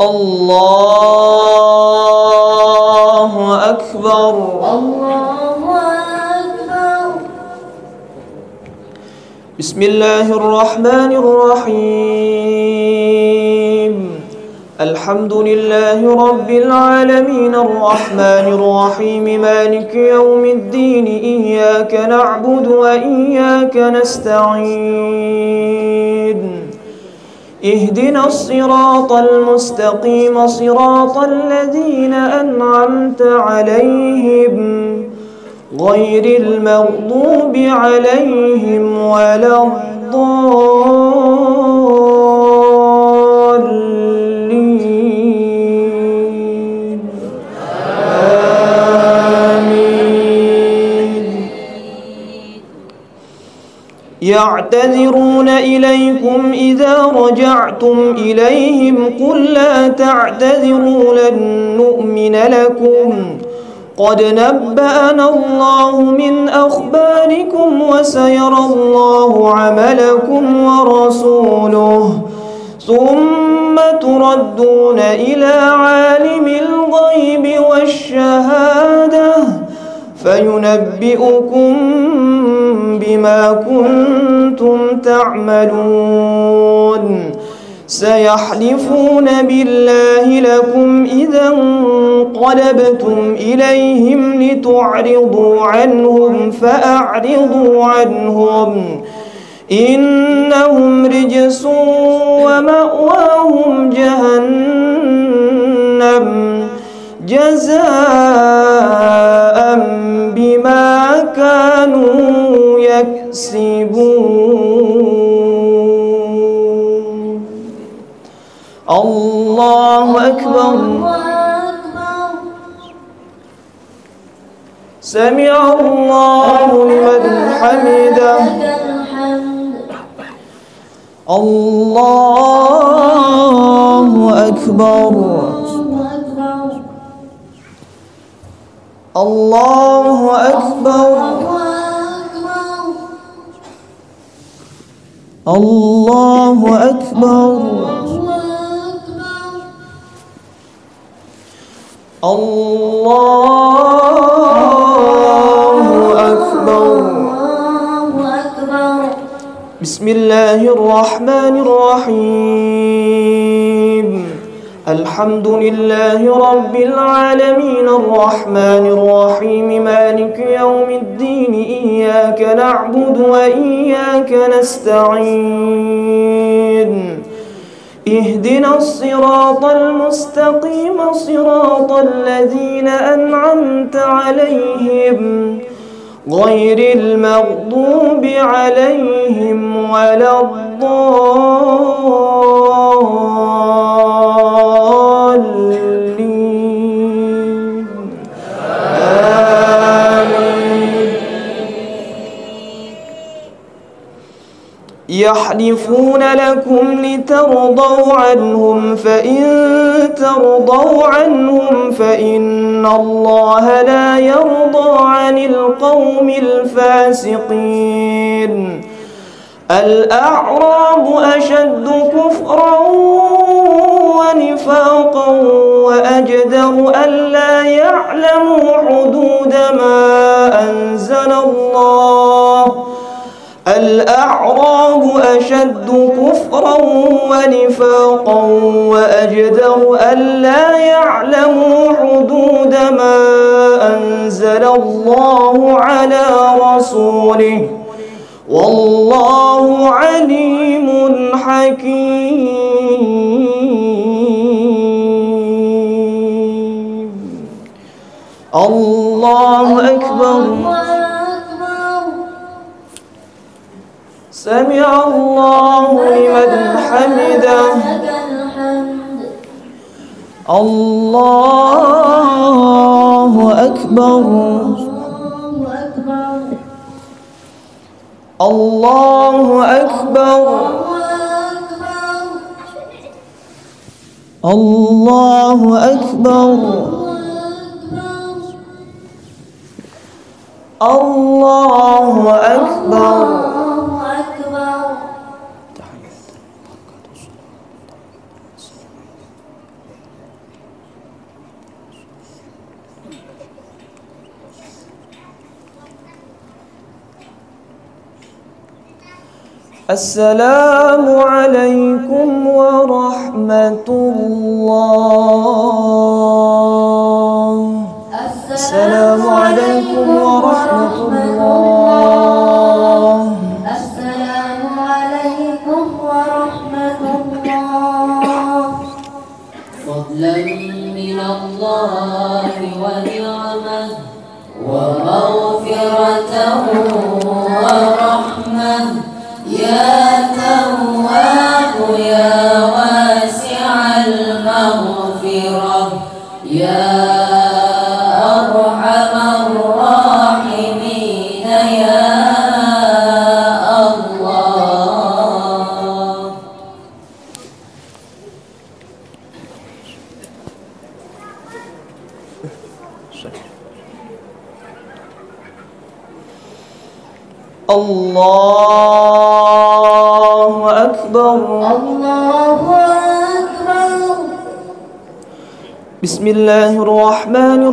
الله أكبر. الله أكبر. بسم الله الرحمن الرحيم. الحمد لله رب العالمين الرحمن الرحيم مالك يوم الدين إياك نعبد وإياك نستعين اهدنا الصراط المستقيم صراط الذين أنعمت عليهم غير المغضوب عليهم ولا الضالين آمين. يعتذرون إليكم إذا رجعتم إليهم قل لا تعتذروا لن نؤمن لكم قد نبأنا الله من أخباركم وسيرى الله عملكم ورسوله ثم تردون إلى عالم الغيب والشهادة فينبئكم بما كنتم تعملون. سيحلفون بالله لكم إذا انقلبتم إليهم لتعرضوا عنهم فأعرضوا عنهم إنهم رجس ومأواهم جهنم جزاء بما كانوا يكسبون. الله أكبر. سمع الله لمن حمده. الله أكبر. الله أكبر. الله أكبر. الله أكبر. بسم الله الرحمن الرحيم. الحمد لله رب العالمين الرحمن الرحيم مالك يوم الدين إياك نعبد وإياك نستعين اهدنا الصراط المستقيم صراط الذين أنعمت عليهم غير المغضوب عليهم ولا الضالين آمين. يحلفون لكم لترضوا عنهم فإن ترضوا عنهم فإن الله لا يرضى عن القوم الفاسقين. الأعراب أشد كفرا ونفاقا وأجدر ألا يعلموا حدود ما أنزل الله. الأعراب أشد كفرا ونفاقا وأجدر ألا يعلموا حدود ما أنزل الله على رسوله والله عليم حكيم. الله أكبر. سمع الله لمن حمده. الله أكبر. الله أكبر. الله أكبر. الله أكبر. السلام عليكم ورحمة الله. السلام عليكم ورحمة الله. السلام عليكم ورحمة الله. فضلا من الله ونعمة ومغفرته ورحمة يا تواب يا واسع المغفرة يا أرحم الراحمين يا الله. الله أكبر. الله أكبر. بسم الله الرحمن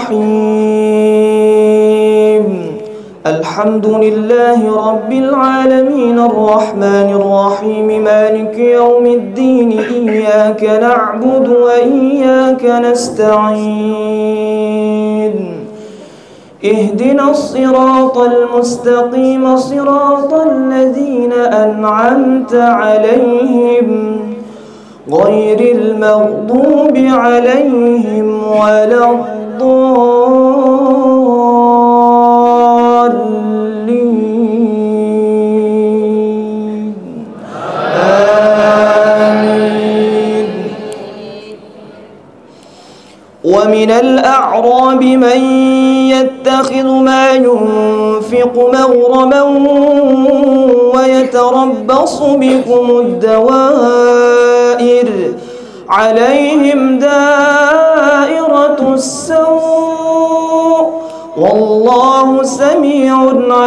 الرحيم. الحمد لله رب العالمين الرحمن الرحيم مالك يوم الدين إياك نعبد وإياك نستعين اهدنا الصراط المستقيم صراط الذين أنعمت عليهم غير المغضوب عليهم ولا الضالين آمين. ومن الأعراب من يتخذ ما ينفق مغرما ويتربص بكم الدوائر عليهم دائرة السوء والله سميع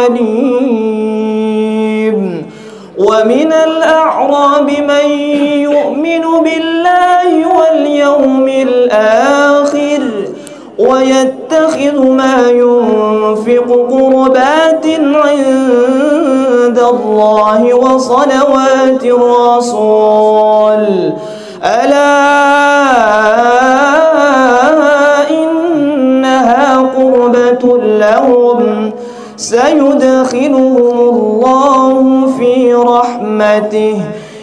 عليم. ومن الأعراب من يؤمن بالله واليوم الآخر ويتخذ ما ينفق قربات عند الله وصلوات الرسول ألا إنها قربة لهم سيدخلهم الله في رحمته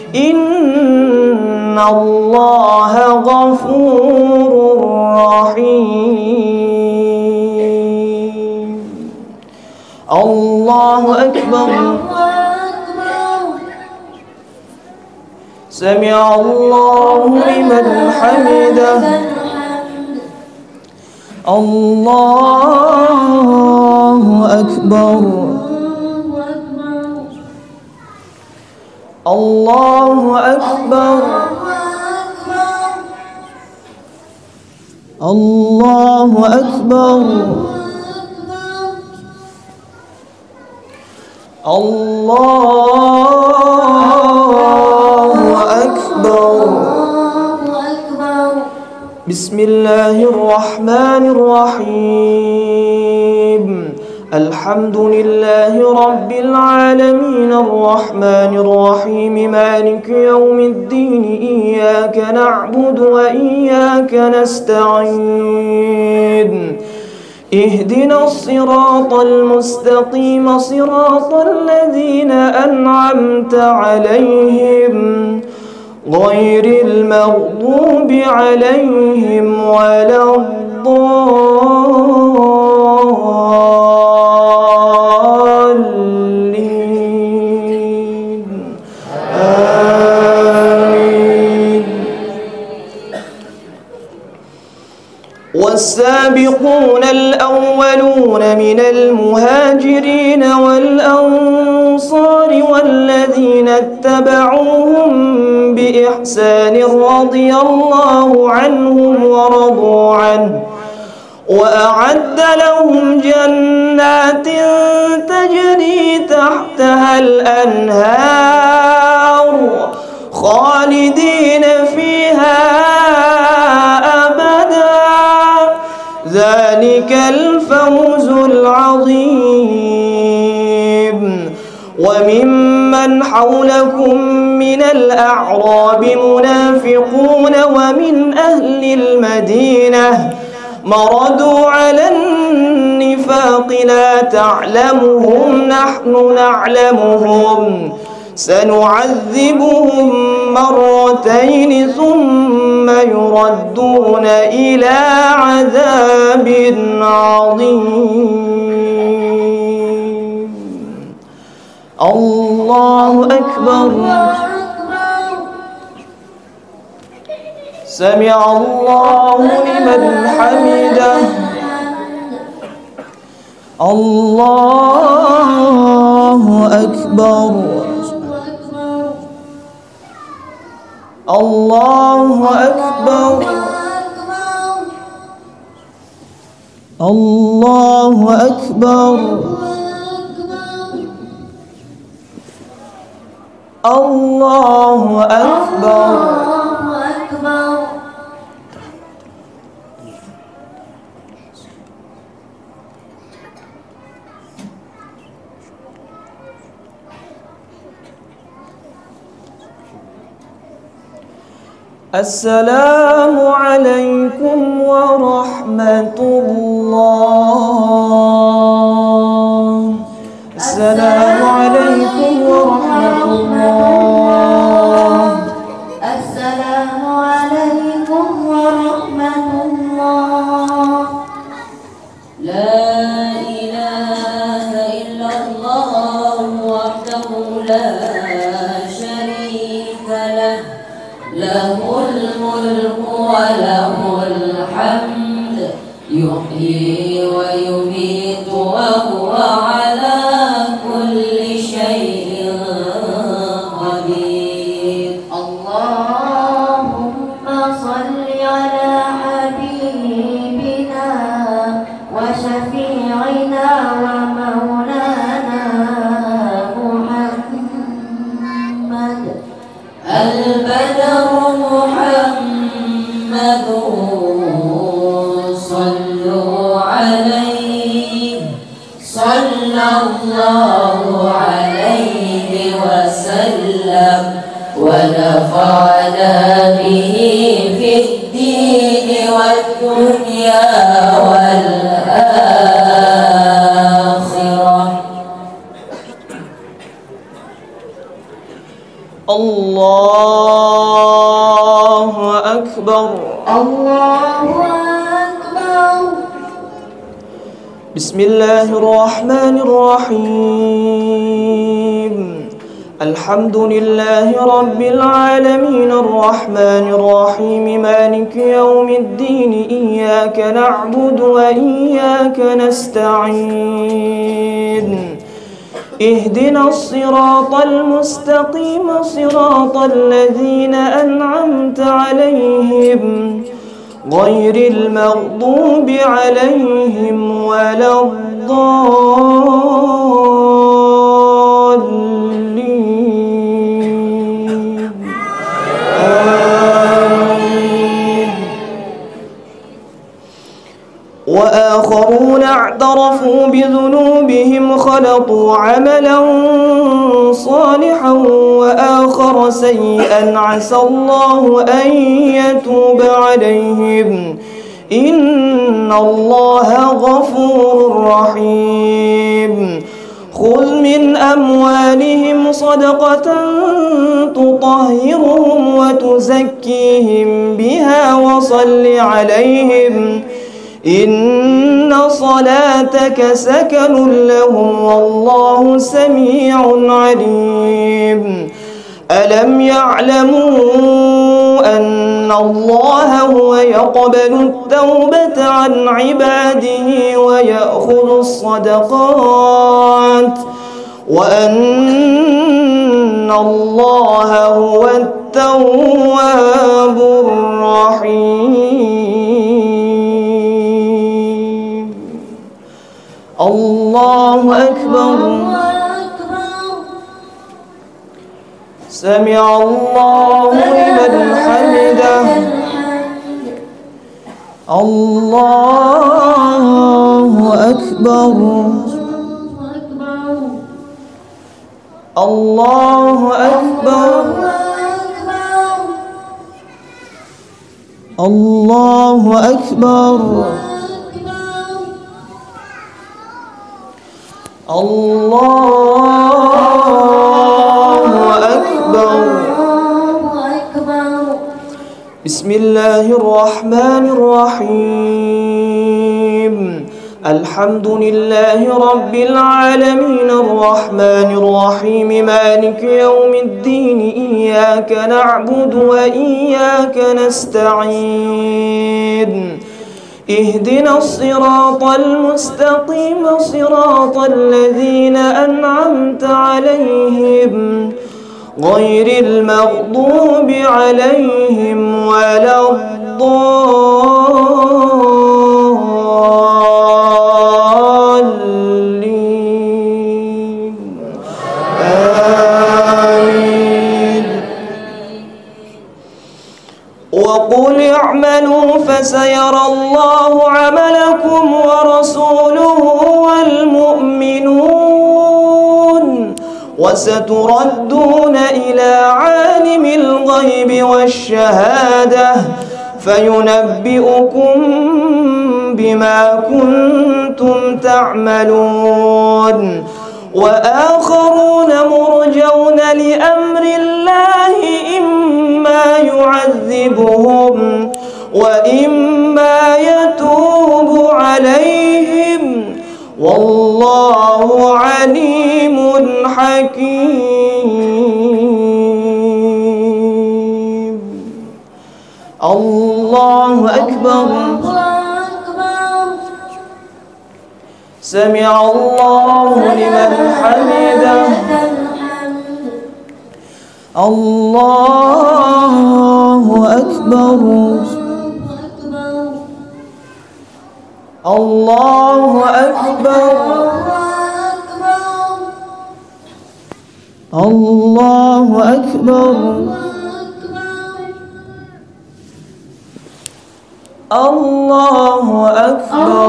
إن الله غفور رحيم. الله أكبر. سمع الله لمن حمده. الله أكبر. الله أكبر. الله أكبر. الله أكبر. بسم الله الرحمن الرحيم. الحمد لله رب العالمين الرحمن الرحيم مالك يوم الدين إياك نعبد وإياك نستعين اهدنا الصراط المستقيم صراط الذين أنعمت عليهم غير المغضوب عليهم ولا الضالين آمين. والسابقون الأولون من المهاجرين والأنصار والذين اتبعوهم بإحسان رضي الله عنهم ورضوا عنه وأعد لهم جنات تجري تحتها الأنهار خالدين فيها أبدا ذلك الفوز العظيم. وممن ومن حولكم من الأعراب منافقون ومن أهل المدينة مردوا على النفاق لا تعلمهم نحن نعلمهم سنعذبهم مرتين ثم يردون إلى عذاب عظيم. الله أكبر. سمع الله لمن حمده. الله أكبر. الله أكبر. الله أكبر. الله أكبر. السلام عليكم ورحمة الله. السلام عليكم ورحمة الله. السلام عليكم ورحمة الله. لا إله إلا الله وحده لا شريك له له الملك وله الحمد يحيي ويميت وهو على كل شيء قدير. اللهم صل على حبيبنا وشفيعنا ومولانا محمد البدر محمد صلوا عليه صلى الله عليه وسلم ونفعنا به في الدين والدنيا والآخرة. الله أكبر. الله أكبر. بسم الله الرحمن الرحيم. الحمد لله رب العالمين الرحمن الرحيم مالك يوم الدين إياك نعبد وإياك نستعين اهدنا الصراط المستقيم صراط الذين أنعمت عليهم غير المغضوب عليهم ولا الضالين. آمين. وآخرون اعترفوا بذنوبهم خلطوا عملا صالحا وآخر سيئا عسى الله أن يتوب عليهم إن الله غفور رحيم. خذ من أموالهم صدقة تطهرهم وتزكيهم بها وصل عليهم إن صلاتك سكن لهم والله سميع عليم. ألم يعلموا أن الله هو يقبل التوبة عن عباده ويأخذ الصدقات وأن الله هو التواب الرحيم. الله أكبر. سمع الله لمن حمده. الله أكبر. الله أكبر الله أكبر الله أكبر. بسم الله الرحمن الرحيم. الحمد لله رب العالمين الرحمن الرحيم مالك يوم الدين إياك نعبد وإياك نستعين اهدنا الصراط المستقيم صراط الذين أنعمت عليهم غير المغضوب عليهم ولا الضالين آمين. وقل اعملوا فسيرى الله عملكم ورسوله والمؤمنون وستردون إلى عالم الغيب والشهادة فينبئكم بما كنتم تعملون. وآخرون مرجون لأمر الله إما يعذبهم وإما يتوب عليهم والله عليم حكيم. الله أكبر. سمع الله لمن حمده. الله أكبر. الله أكبر. الله أكبر. الله أكبر.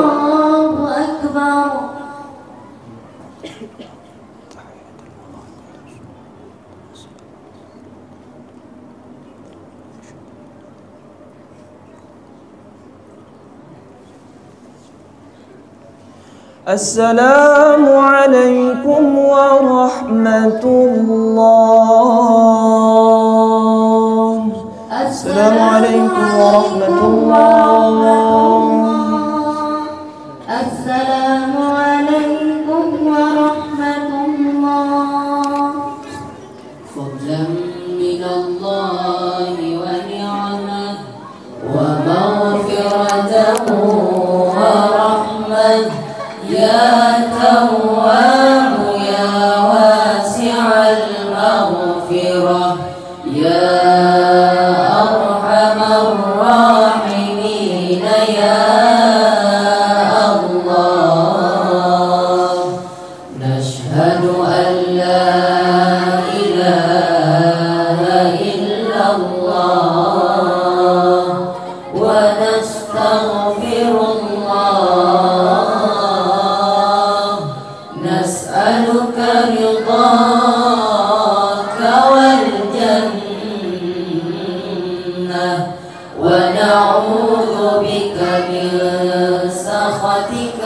السلام عليكم ورحمة الله. السلام عليكم ورحمة الله. السلام عليكم ورحمة الله. فضلا من الله ونعمة ومغفرته ورحمة يا تواب يا واسع المغفرة يا أرحم الراحمين يا الله. نشهد أن لا إله إلا الله ونستغفر الله. نسألك رضاك والجنة ونعوذ بك من سخطك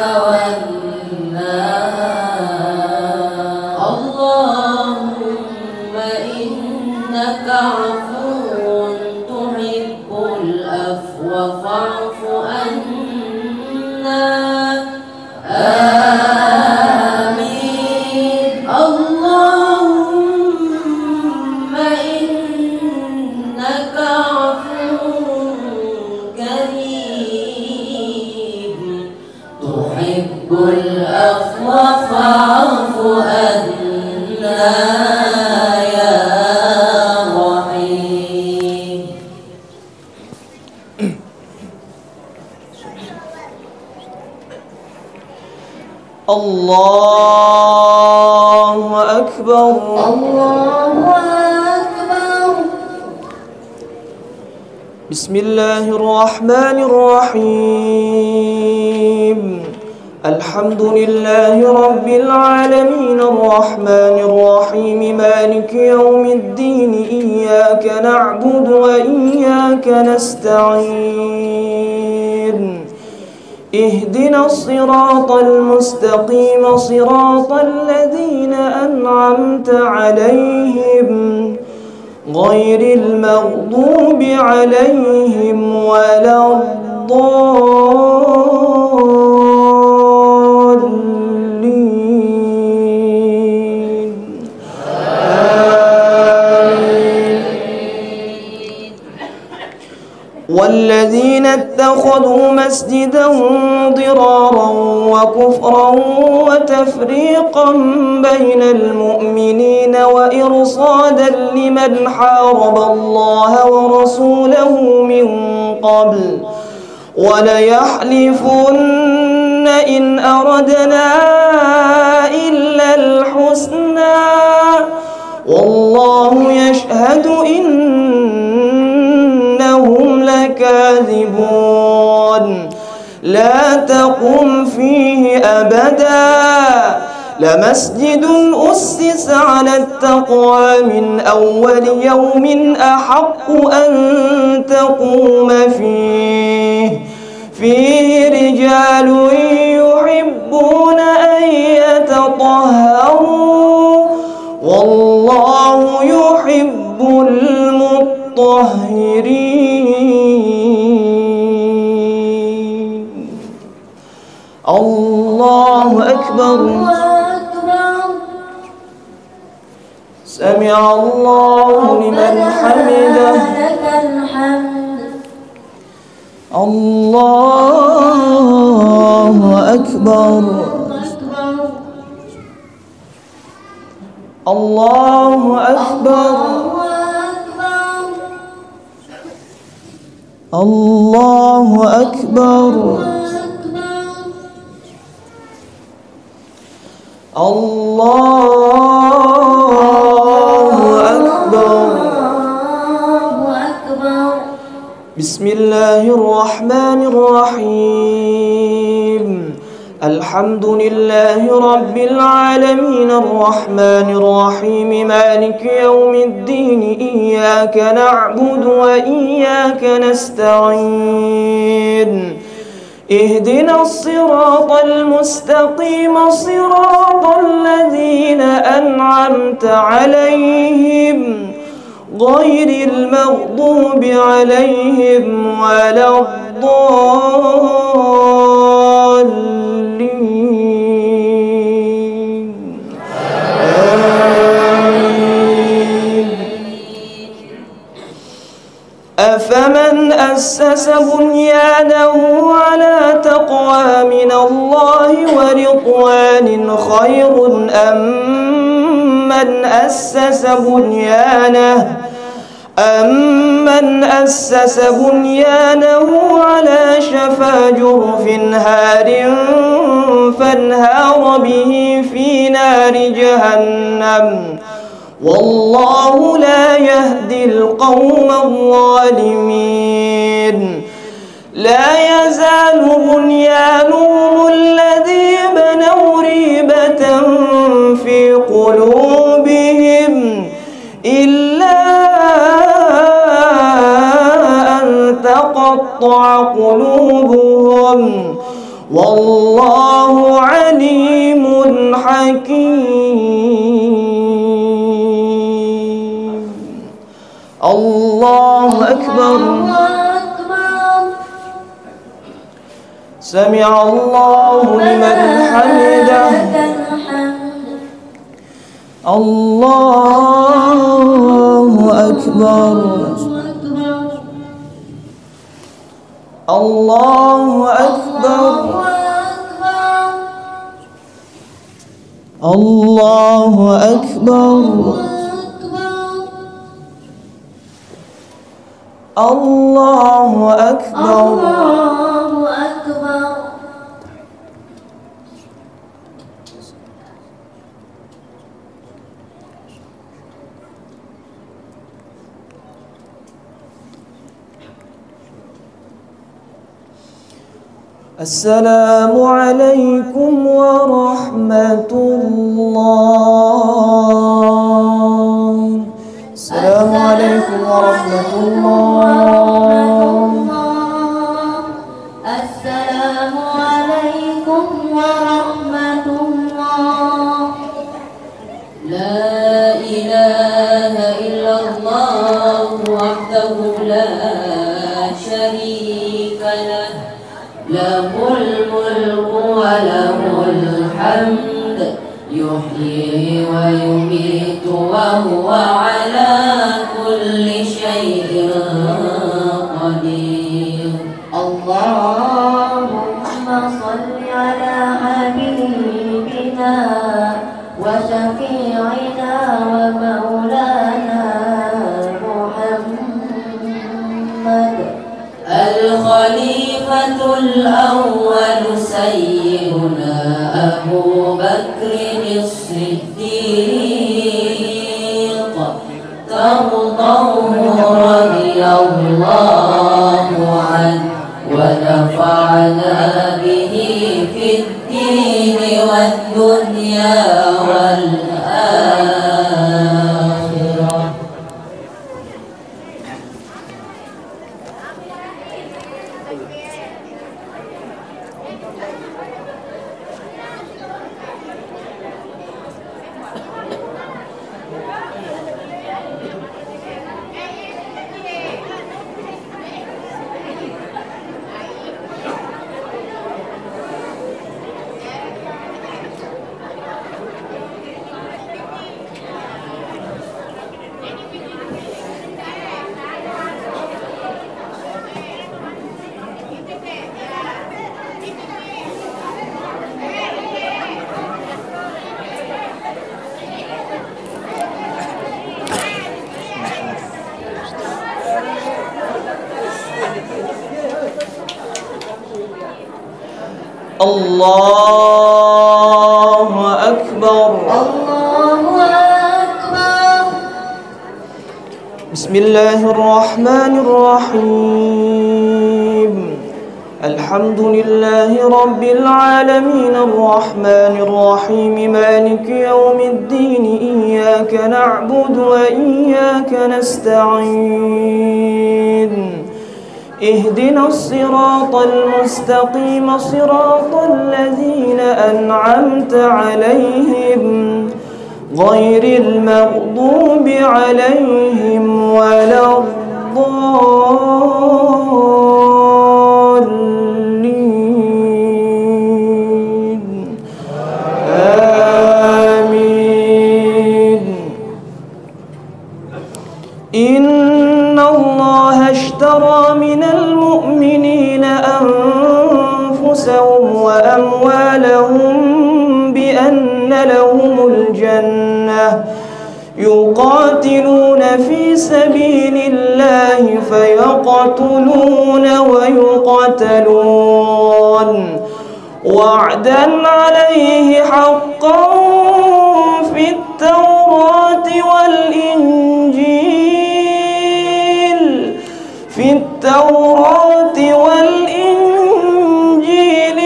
والنار. اللهم إنك عفو تحب العفو فاعف عنا. اللهم إنك عفو كريم تحب العفو فاعف عنا يا رحيم. الله أكبر. الله أكبر. بسم الله الرحمن الرحيم. الحمد لله رب العالمين الرحمن الرحيم مالك يوم الدين إياك نعبد وإياك نستعين اهدنا الصراط المستقيم صراط الذين أنعمت عليهم غير المغضوب عليهم ولا الضالين آمين. والذين اتخذوا مسجدا ضرارا وكفرا وتفريقا بين المؤمنين وإرصادا لمن حارب الله ورسوله من قبل وليحلفن إن أردنا إلا الحسنى والله يشهد إنهم لكاذبون لا تقم فيه أبدا لمسجد أسس على التقوى من أول يوم أحق أن تقوم فيه رجال يحبون أن يتطهروا والله يحب المطهرين. الله أكبر. سمع الله لمن حمده. الله أكبر. الله أكبر. الله أكبر. الله أكبر. بسم الله الرحمن الرحيم الحمد لله رب العالمين الرحمن الرحيم مالك يوم الدين إياك نعبد وإياك نستعين اهدنا الصراط المستقيم صراط الذين أنعمت عليهم غير المغضوب عليهم ولا الضالين آمين. أفمن أسس بنيانه على تقوى من الله ورضوان خير أمن أسس بنيانه على شفا جرف هار فانهار به في نار جهنم والله لا يهدي القوم الظالمين. لا يزال بنيانهم الذي بنوا ريبة في قلوبهم إلا أن تقطع قلوبهم والله عليم حكيم. الله أكبر. سمع الله لمن حمده. الله أكبر. الله أكبر. الله أكبر. الله أكبر. السلام عليكم ورحمة الله. السلام عليكم ورحمة الله. السلام عليكم ورحمة الله. لا إله إلا الله وحده لا شريك له، له الملك وله الحمد، يحيي ويميت وهو على كل شيء قدير. اللهم صل على حبيبنا وشفيعنا ومولانا محمد الخليفة الأول سيدنا أبو بكر الصديق، ترضوه رضي الله عنه ونفعنا به في الدين والدنيا والآخرة. الله أكبر. الله أكبر. بسم الله الرحمن الرحيم. الحمد لله رب العالمين الرحمن الرحيم مالك يوم الدين، إياك نعبد وإياك نستعين، اهدنا الصراط المستقيم صراط الذين أنعمت عليهم غير المغضوب عليهم ولا الضالين. آمين. إن الله اشترى من المؤمنين أنفسهم وأموالهم بأن لهم الجنة، يقاتلون في سبيل الله فيقتلون ويقتلون، وعدا عليه حقا في التوراة والإنجيل، في التوراة والإنجيل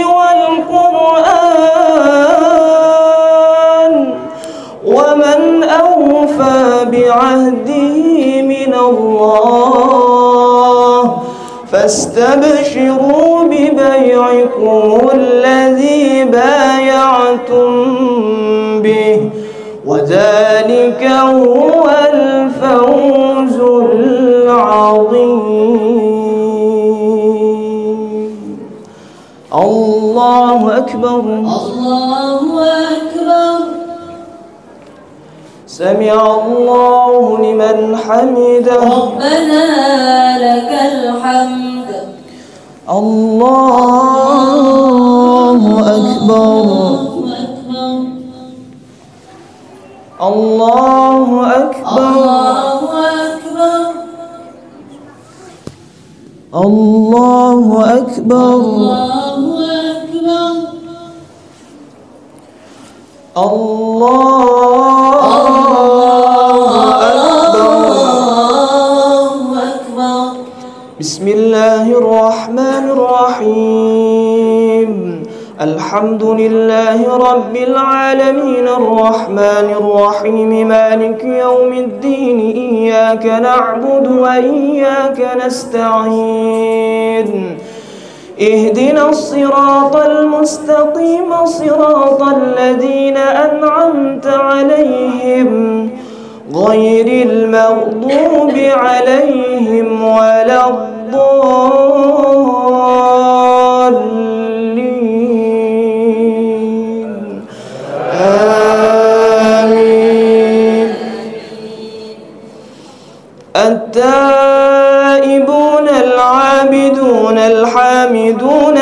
والقرآن، ومن أوفى بعهده من الله، فاستبشروا ببيعكم الذي بايعتم به، وذلك هو الفوز العظيم. الله أكبر. الله أكبر. سمع الله لمن حمده. ربنا لك الحمد. الله أكبر. الله أكبر. الله أكبر. الله أكبر. بسم الله الله الرحمن الرحيم. الحمد لله رب العالمين الرحمن الرحيم مالك يوم الدين إياك نعبد وإياك نستعين اهدنا الصراط المستقيم صراط الذين أنعمت عليهم غير المغضوب عليهم ولا الضالين آمين. التائبون العابدون الحامدون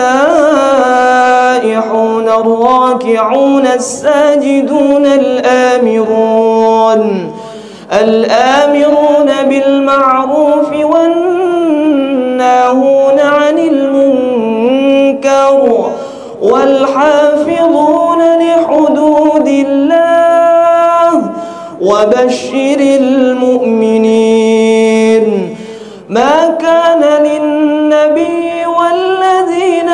السائحون الراكعون الساجدون الآمرون بالمعروف والناهون عن المنكر والحافظون لحدود الله وبشر المؤمنين. ما كان للنبي والذين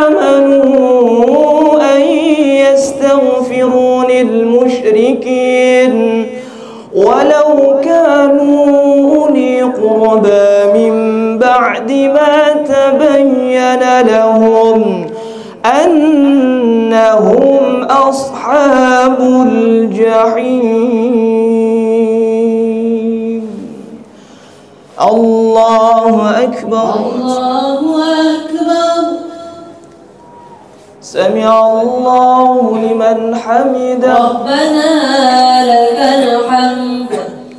آمنوا أن يستغفروا للمشركين ولو كانوا أولي قربى من بعد ما تبين لهم أنهم أصحاب الجحيم. الله أكبر. الله أكبر. سمع الله لمن حمده. ربنا لك الحمد.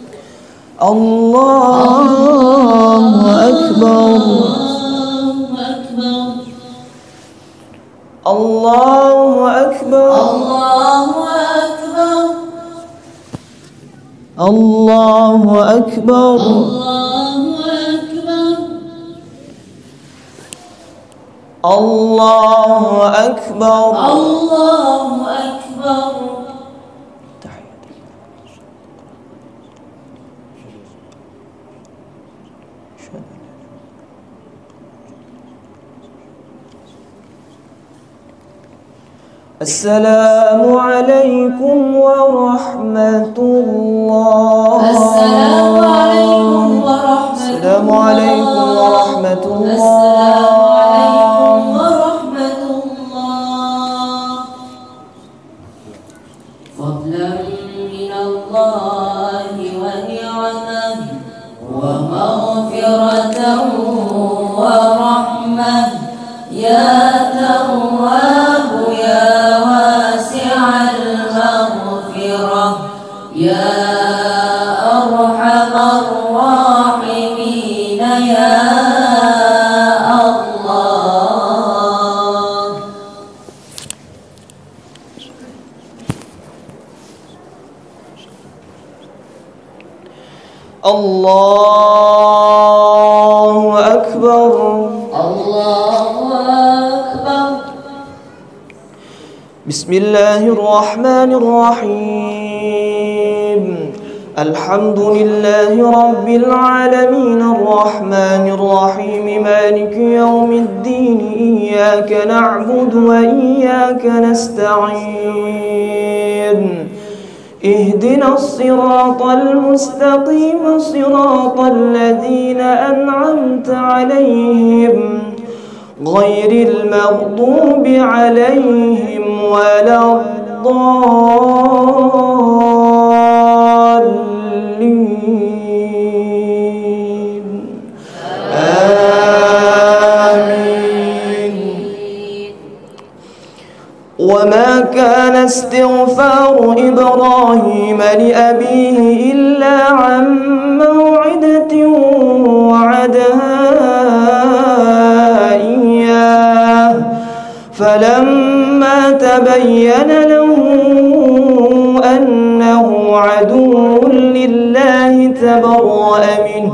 الله أكبر. الله أكبر. الله أكبر. الله أكبر. الله أكبر. الله أكبر. السلام عليكم ورحمة الله. السلام عليكم ورحمة الله. السلام عليكم ورحمة الله. السلام عليكم ورحمة الله. فضلا من الله ونعمة ومغفرة ورحمة يا تواب يا واسع المغفرة يا أرحم الراحمين يا الله. الله أكبر. الله أكبر. بسم الله الرحمن الرحيم. الحمد لله رب العالمين الرحمن الرحيم مالك يوم الدين إياك نعبد وإياك نستعين اهدنا الصراط المستقيم صراط الذين أنعمت عليهم غير المغضوب عليهم ولا الضالين آمين. وما كان استغفار إبراهيم لأبيه إلا عن موعدة وعدها إياه فلما تبين له أنه عدو لله تبرأ منه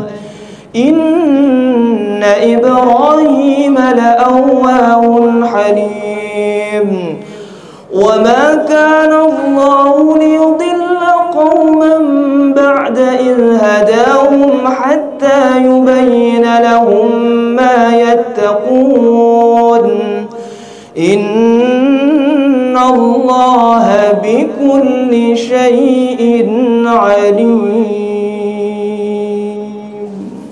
إن إبراهيم لأواه حليم. وما كان الله ليضل قوما بعد إذ هداهم حتى يبين لهم إن الله بكل شيء عليم.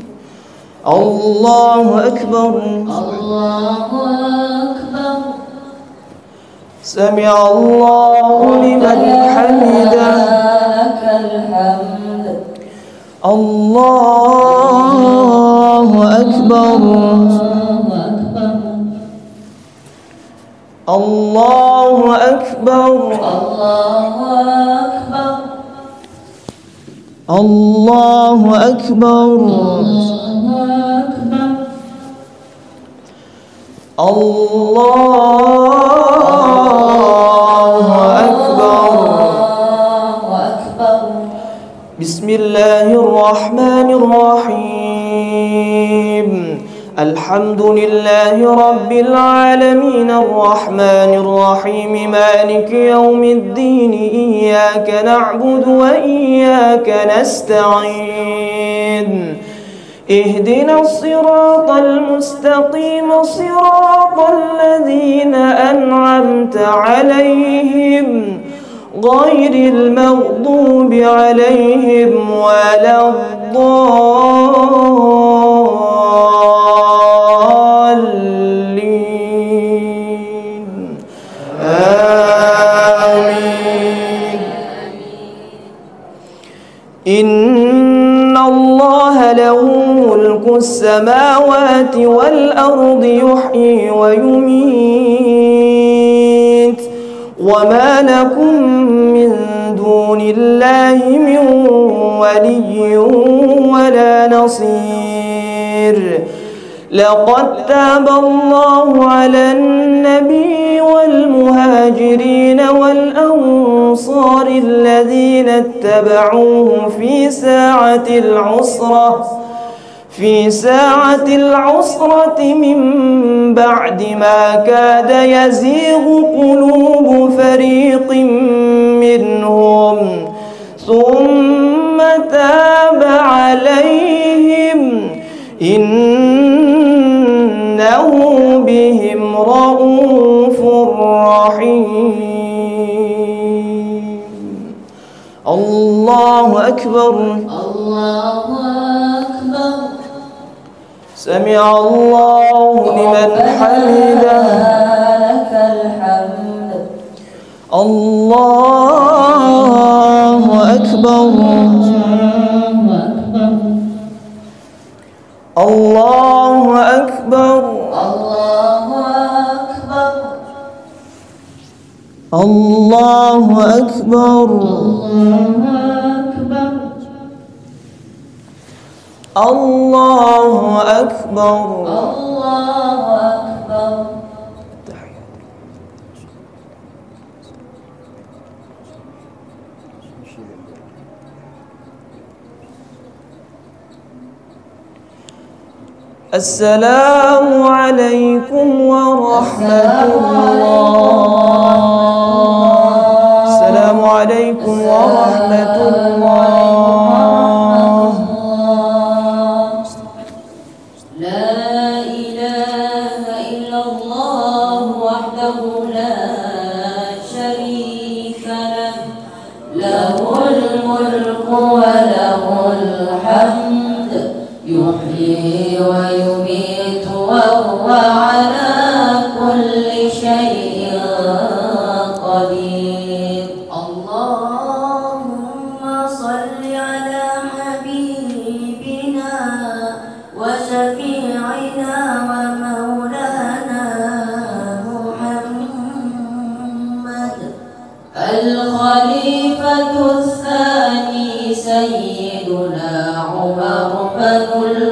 الله أكبر. الله أكبر. سمع الله لمن حمده. لك الحمد. الله أكبر. الله أكبر. الله أكبر. الله أكبر. بسم الله الرحمن الرحيم. الحمد لله رب العالمين الرحمن الرحيم مالك يوم الدين إياك نعبد وإياك نستعين اهدنا الصراط المستقيم صراط الذين أنعمت عليهم غير المغضوب عليهم ولا الضالين. آمين. إن الله له ملك السماوات والأرض يحيي ويميت وما لكم من دون الله من ولي ولا نصير. لقد تاب الله على النبي والمهاجرين والأنصار الذين اتبعوه في ساعة العسرة من بعد ما كاد يزيغ قلوب فريق منهم ثم تاب عليهم إنه بهم رءوف رحيم. الله أكبر. الله أكبر. سمع الله لمن حمده. لك الحمد. الله أكبر. الله أكبر. الله أكبر. الله أكبر. الله أكبر. السلام عليكم ورحمة الله. السلام عليكم ورحمة الله. لا إله إلا الله وحده لا شريك له له الملك وله الحمد يحيي ويميت وهو على كل شيء قدير. اللهم صل على حبيبنا وشفيعنا ومولانا محمد الخليفة الثاني سيدنا عمر بن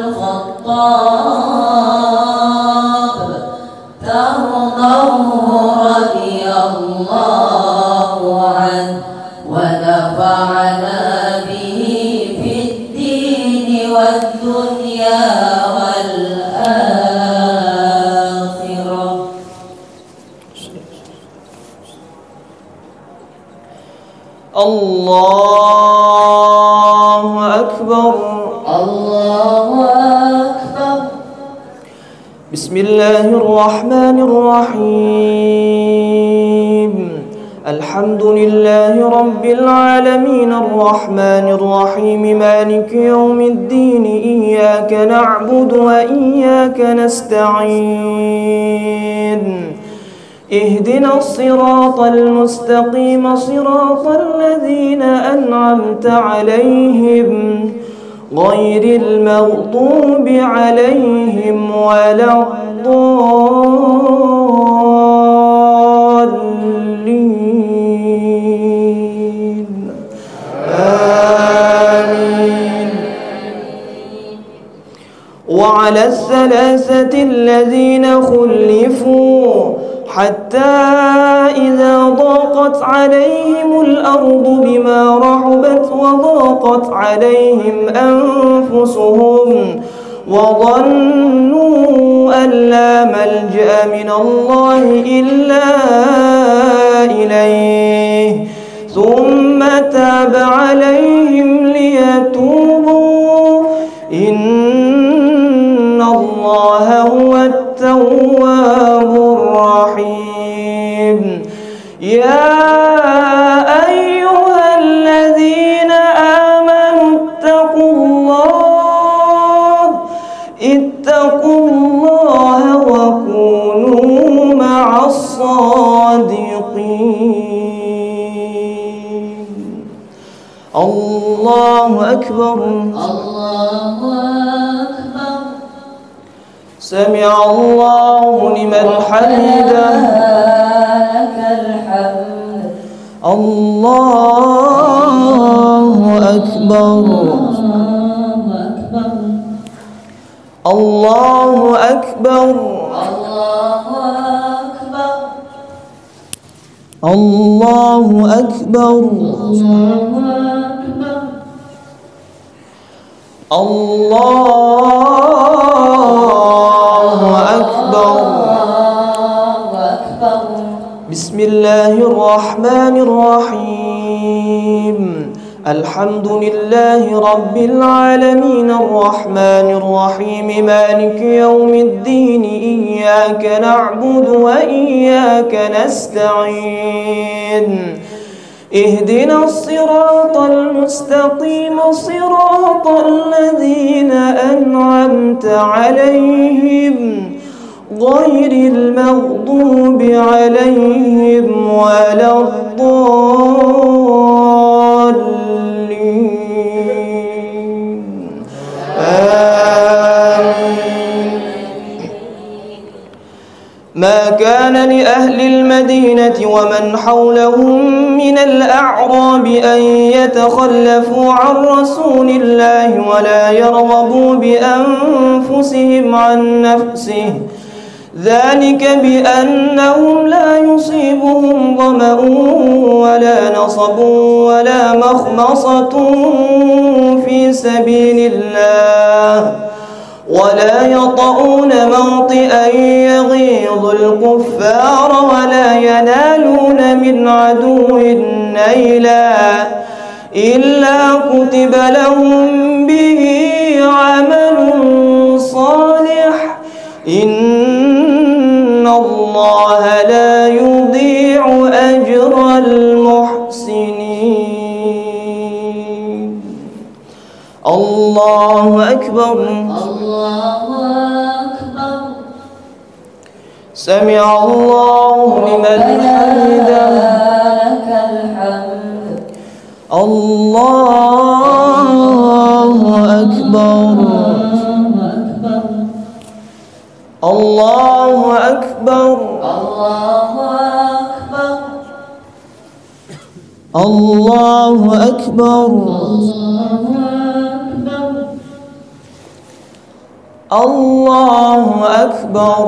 الخطاب ترضوه رضي الله عنه ونفعنا به في الدين والدنيا والآخرة. الله أكبر. الله أكبر. بسم الله الرحمن الرحيم الحمد لله رب العالمين الرحمن الرحيم مالك يوم الدين إياك نعبد وإياك نستعين اهدنا الصراط المستقيم صراط الذين أنعمت عليهم غير المغضوب عليهم ولا الضالين آمين. وعلى الثلاثة الذين خلفوا حتى إذا ضاقت عليهم الأرض بما رحبت وضاقت عليهم أنفسهم وظنوا أن لا ملجأ من الله إلا إليه ثم تاب عليهم ليتوبوا إن الله هو التواب الرحيم. يا أيها الذين آمنوا اتقوا الله وكونوا مع الصادقين. الله أكبر. الله أكبر. سمع الله لمن حمده. لك الحمد. الله أكبر. الله أكبر. الله أكبر. الله أكبر. بسم الله الرحمن الرحيم الحمد لله رب العالمين الرحمن الرحيم مالك يوم الدين إياك نعبد وإياك نستعين اهدنا الصراط المستقيم صراط الذين أنعمت عليهم غير المغضوب عليهم ولا الضالين آمين. ما كان لأهل المدينة ومن حولهم من الأعراب أن يتخلفوا عن رسول الله ولا يرغبوا بأنفسهم عن نفسه ذلك بأنهم لا يصيبهم ظمأ ولا نصب ولا مخمصة في سبيل الله ولا يطؤون موطئا يغيظ الكفار ولا ينالون من عدو نيلا إلا كتب لهم به عمل صالح إن الله لا يضيع أجر المحسنين. الله أكبر. الله أكبر. سمع الله لمن حمده. لك الحمد. الله أكبر. الله أكبر. الله أكبر. الله أكبر.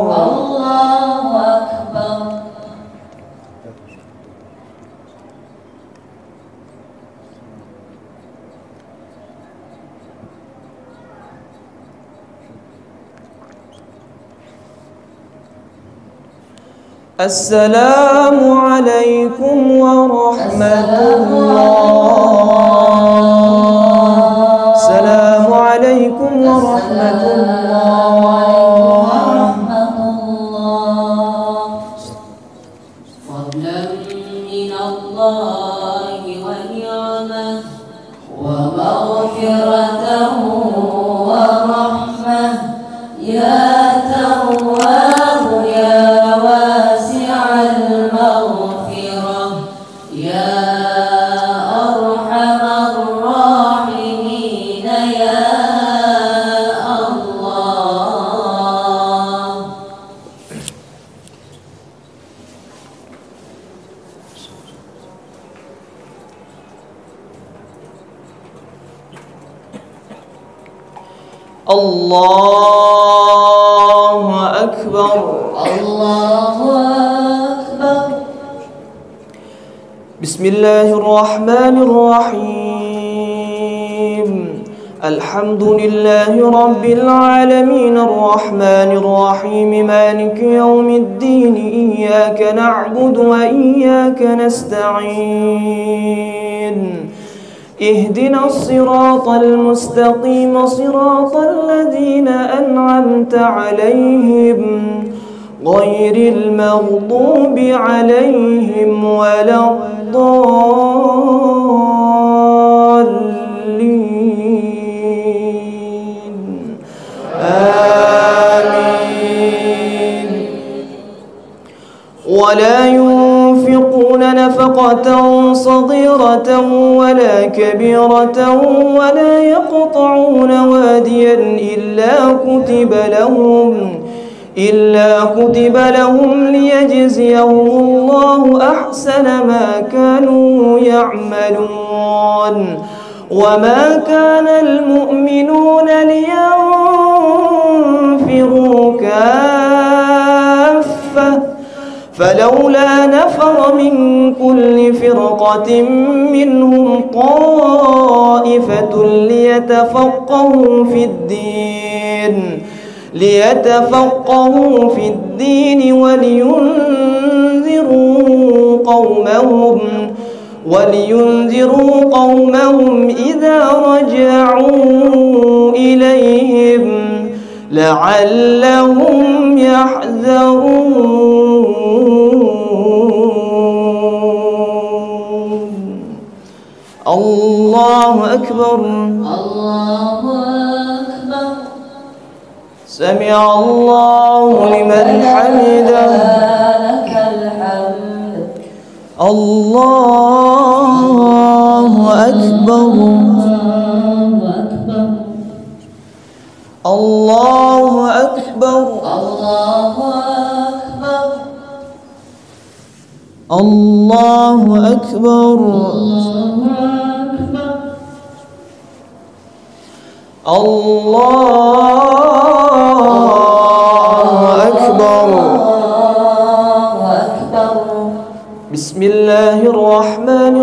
السلام عليكم ورحمة الله. السلام عليكم ورحمة الله. الله أكبر. الله أكبر. بسم الله الرحمن الرحيم. الحمد لله رب العالمين الرحمن الرحيم مالك يوم الدين إياك نعبد وإياك نستعين اهدنا الصراط المستقيم صراط الذين أنعمت عليهم غير المغضوب عليهم ولا الضالين آمين. ولا ينفقون نفقة صغيرة ولا كبيرة ولا يقطعون واديا إلا كتب لهم ليجزيهم الله أحسن ما كانوا يعملون. وما كان المؤمنون لينفروا كافة فلولا نفر من كل فرقة منهم طائفة ليتفقهوا في الدين ولينذروا قومهم إذا رجعوا إليهم لعلهم يحذرون. الله أكبر. الله أكبر. سمع الله لمن حمده. لك الحمد. الله أكبر. الله أكبر. الله أكبر. الله أكبر. بسم الله الرحمن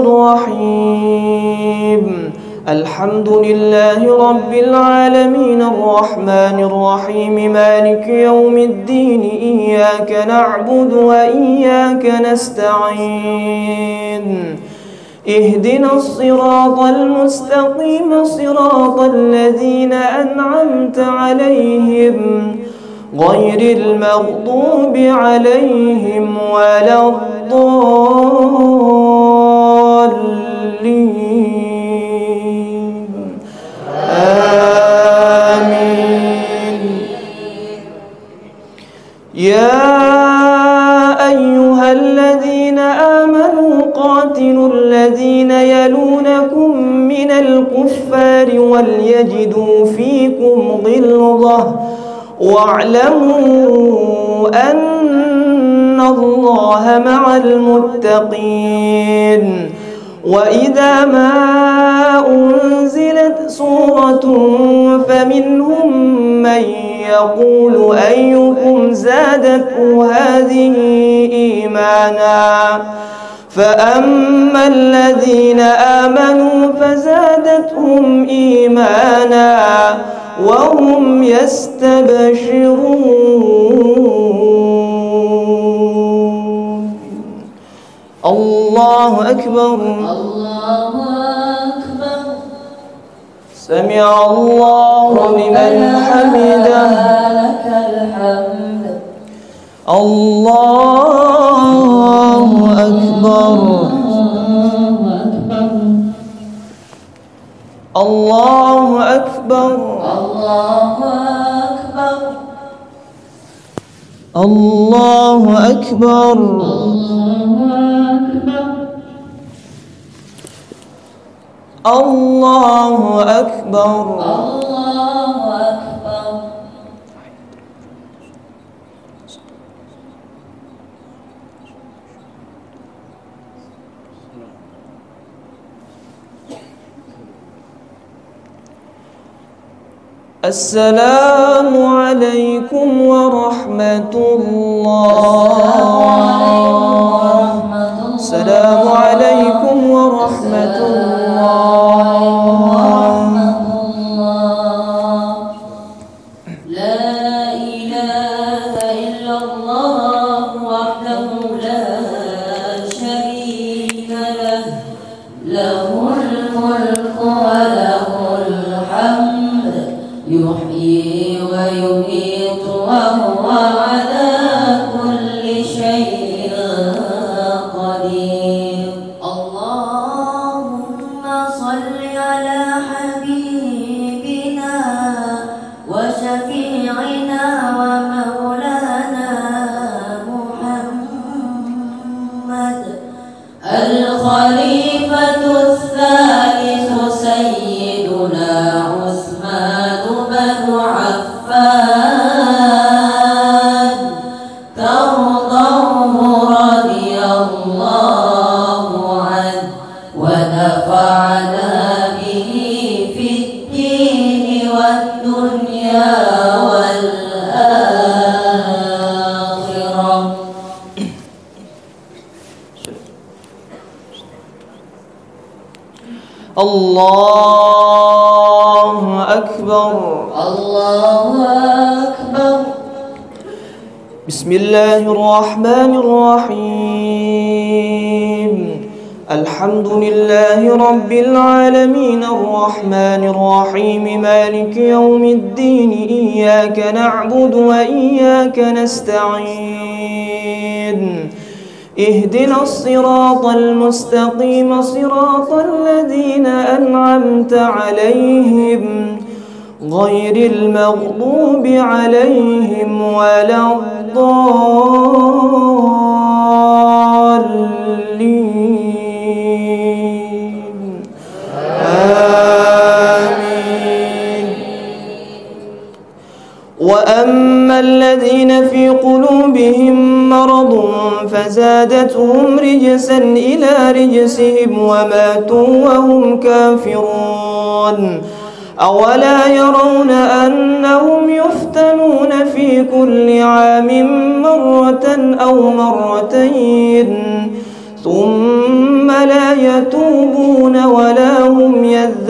الرحيم. الحمد لله رب العالمين الرحمن الرحيم مالك يوم الدين إياك نعبد وإياك نستعين اهدنا الصراط المستقيم صراط الذين أنعمت عليهم غير المغضوب عليهم ولا الضالين آمين. يا أيها الذين آمنوا قاتلوا الذين يلونكم من الكفار وليجدوا فيكم غلظة واعلموا أن الله مع المتقين. وإذا ما أنزلت سورة فمنهم من يقول أيكم زادته هذه إيمانا فأما الذين آمنوا فزادتهم إيمانا وهم يستبشرون. الله أكبر. الله أكبر. سمع الله لمن حمده. لك الحمد. الله أكبر. الله أكبر. الله أكبر. الله أكبر. السلام عليكم ورحمة الله. السلام عليكم ورحمة الله. لا إله إلا الله وحده لا شريك له، له الملك وله الحمد، يحيي ويميت وهو على كل شيء قدير. اللهم صل على حبيبنا وشفيعنا ومولانا محمد الخليفة الثالث سيدنا عثمان بن عفان، ترضاه رضي الله عنه ونفعنا به في الدين والدنيا والآخرة. الله أكبر. الله أكبر. بسم الله الرحمن الرحيم. الحمد لله رب العالمين الرحمن الرحيم مالك يوم الدين، إياك نعبد وإياك نستعين، اهدنا الصراط المستقيم صراط الذين أنعمت عليهم غير المغضوب عليهم ولا الضالين. آمين. وأما الذين في قلوبهم مرض فزادتهم رجسا إلى رجسهم وماتوا وهم كافرون. أولا يرون أنهم يفتنون في كل عام مرة أو مرتين ثم لا يتوبون ولا هم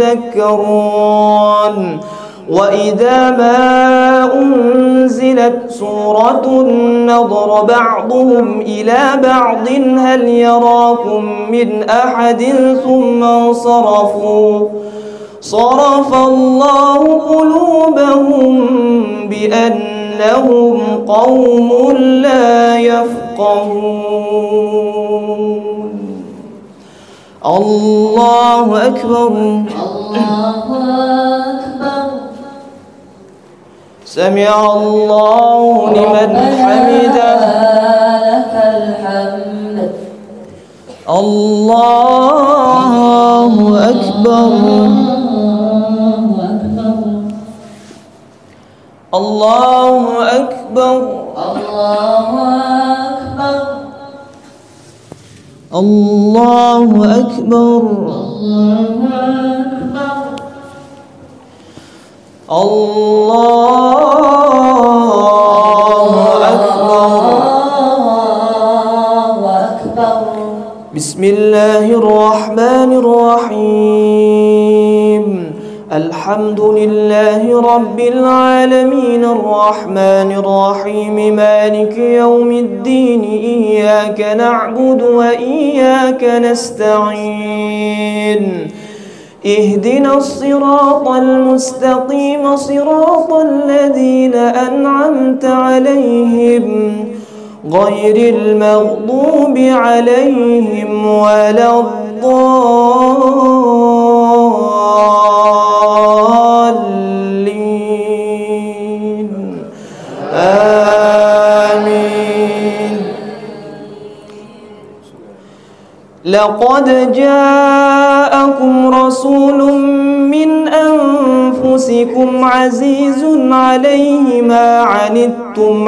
يذكرون. وإذا ما أنزلت سورة نظر بعضهم إلى بعض هل يراكم من أحد ثم انصرفوا. صرف الله قلوبهم بأنهم قوم لا يفقهون. الله أكبر. الله أكبر. سمع الله لمن حمده. لك الحمد. الله أكبر. الله أكبر. الله أكبر. الله أكبر. الله أكبر. بسم الله الرحمن الرحيم. الحمد لله رب العالمين الرحمن الرحيم مالك يوم الدين، إياك نعبد وإياك نستعين، اهدنا الصراط المستقيم صراط الذين أنعمت عليهم غير المغضوب عليهم ولا الضالين. آمين. لقد جاءكم رسول من أنفسكم عزيز عليه ما عنتم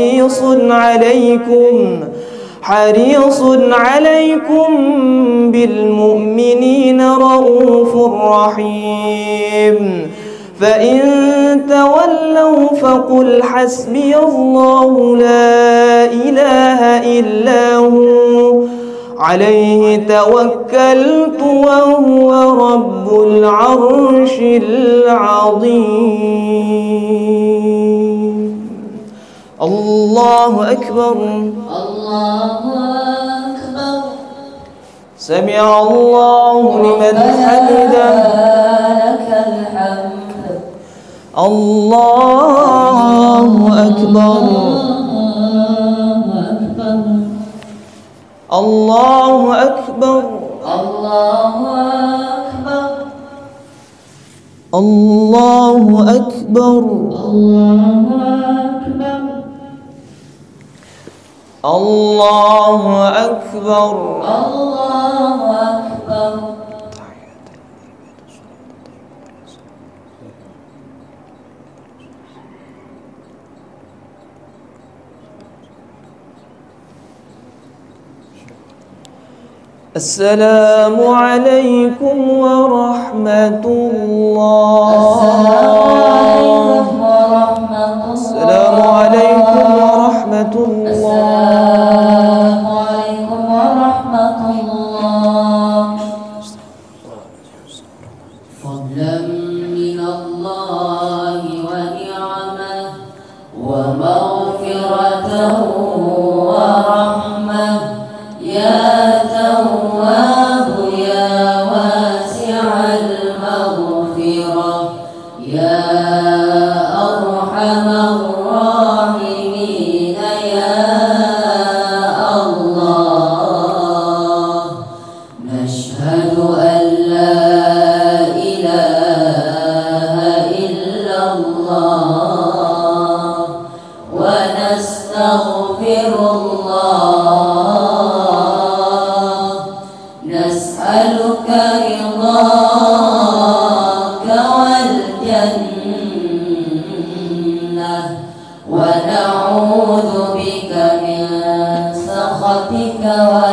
حريص عليكم بالمؤمنين رؤوف رحيم. فإن تولوا فقل حسبي الله لا إله إلا هو عليه توكلت وهو رب العرش العظيم. الله أكبر. الله أكبر. سمع الله لمن حمده. لك الحمد. الله أكبر. الله أكبر. الله أكبر. الله أكبر. الله أكبر. الله أكبر. السلام عليكم ورحمة الله. السلام عليكم ورحمة الله. السلام عليكم ورحمة الله. فضلا من الله ونعمة ومغفرته ورحمة يا تواب يا واسع المغفرة يا أرحم الراحمين يا الله. نشهد أن لا إله إلا الله ونستغفر الله. نسألك رضاك والجنة ونعوذ بك من سخطك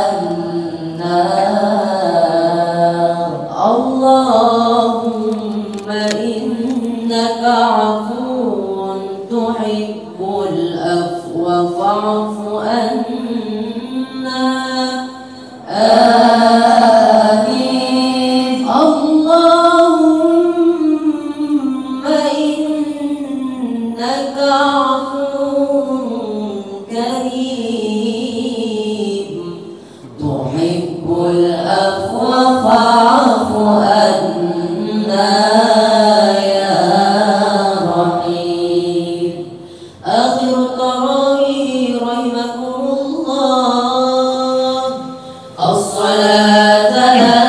والنار. اللهم إنك عفو تحب العفو فاعف عنا. آمين. اللهم إنك عفو كريم تحب العفو فاعف عنا يا رحيم. آخر التراويح رحمكم الله. الصلاة لا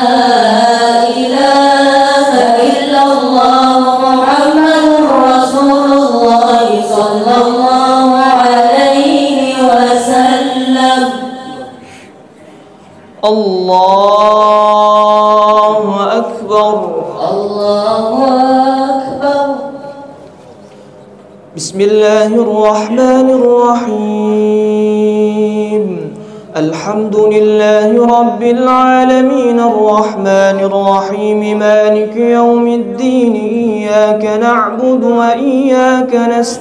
إله إلا الله محمد رسول الله صلى الله عليه وسلم. الله أكبر. الله أكبر. بسم الله الرحمن الرحيم. الحمد لله رب العالمين الرحمن الرحيم مالك يوم الدين إياك نعبد وإياك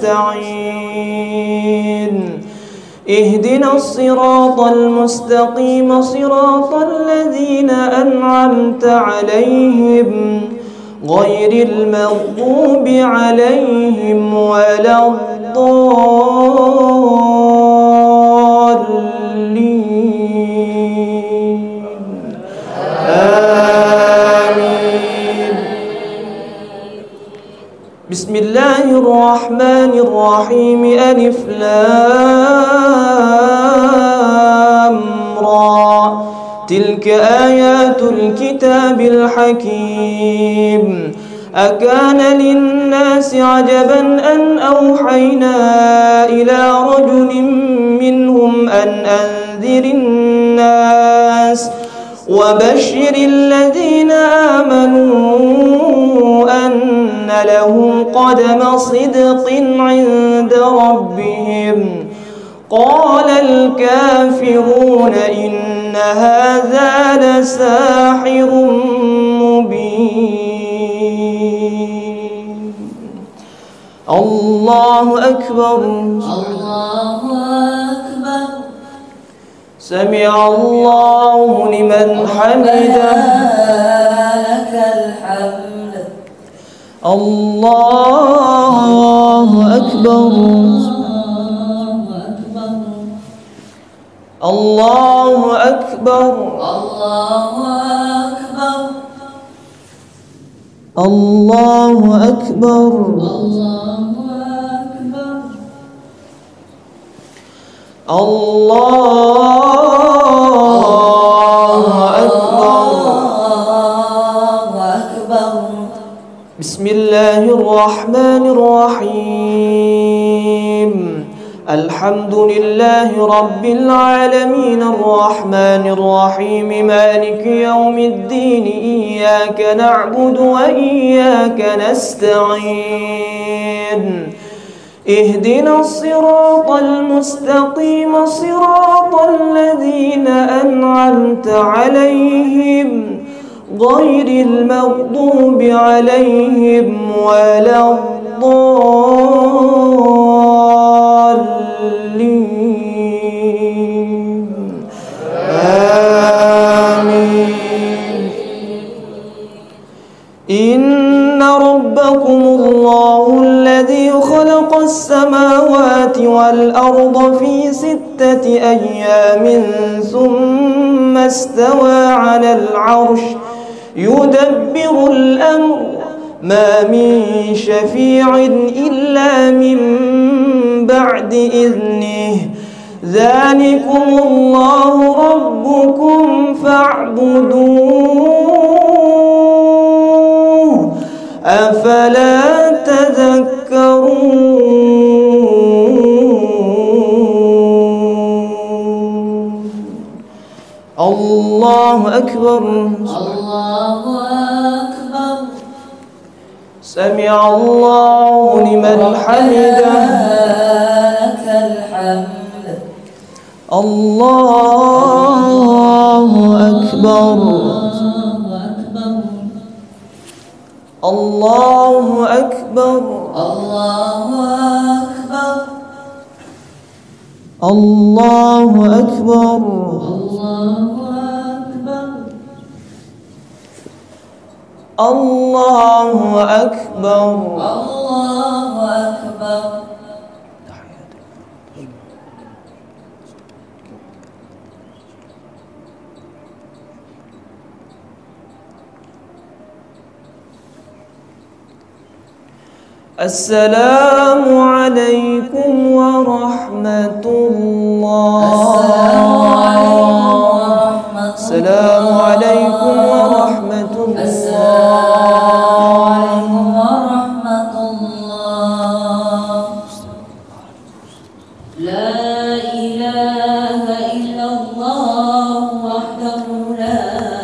نستعين اهدنا الصراط المستقيم صراط الذين أنعمت عليهم غير المغضوب عليهم ولا الضالين. آمين. بسم الله الرحمن الرحيم. ألف لام را تلك آيات الكتاب الحكيم. أكان للناس عجبا أن أوحينا إلى رجل منهم أن أنذر الناس وبشر الذين آمنوا أن لهم قدم صدق عند ربهم. قال الكافرون إن هذا لساحر مبين. الله أكبر. الله أكبر. سمع الله لمن حمده. لك الحمد. الله أكبر. الله أكبر. الله أكبر. الله أكبر. الله أكبر. بسم الله الرحمن الرحيم. الحمد لله رب العالمين الرحمن الرحيم مالك يوم الدين إياك نعبد وإياك نستعين اهدنا الصراط المستقيم صراط الذين أنعمت عليهم غير المغضوب عليهم ولا الضالين. آمين. إن ربكم الله الذي خلق السماوات والأرض في 6 أيام ثم استوى على العرش يدبر الأمر ما من شفيع إلا من بعد إذنه ذلكم الله ربكم فاعبدوه أفلا تذكرون. الله أكبر. الله أكبر. سمع الله لمن حمده. لك الحمد. الله أكبر. الله أكبر. الله أكبر. الله أكبر. الله أكبر. السلام عليكم ورحمة الله. السلام عليكم ورحمة الله. السلام عليكم ورحمة الله. لا إله إلا الله وحده لا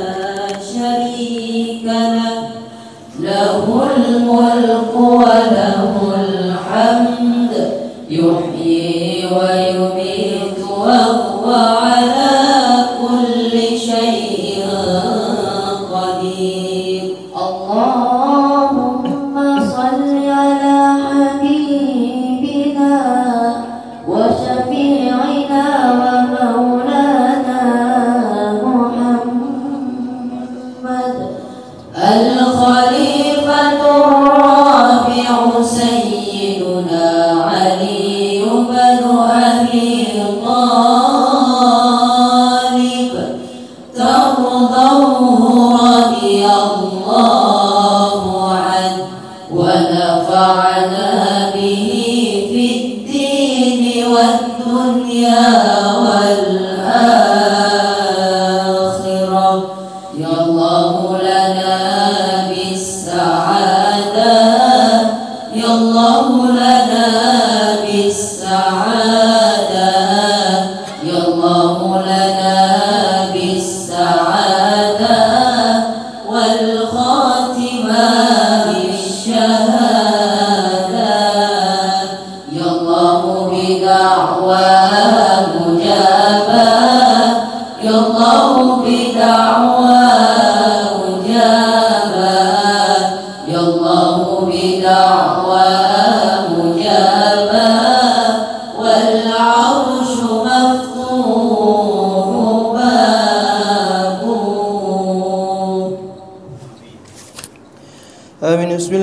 شريك له له الملك وله الحمد يحيي ويميت وهو على كل شيء قدير. اللهم صل على حبيبنا وشفيعنا ومولانا محمد الخليفة الرابع سيدنا علي بن أبي طالب ترضوه رضي الله عنه ونفعنا به في الدين والدنيا والآخرة. يا الله لنا بالسعادة. يا الله لنا بالسعادة. يا الله لنا بالسعادة والخاتمة بالشهادة. يا الله بدعوى مجاهدة